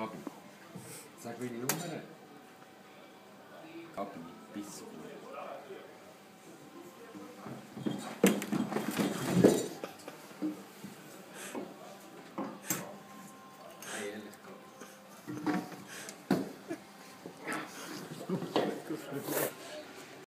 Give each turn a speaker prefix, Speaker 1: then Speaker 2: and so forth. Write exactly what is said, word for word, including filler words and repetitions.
Speaker 1: Gabi. Sag welche Nummer. Gabi, bist du gut.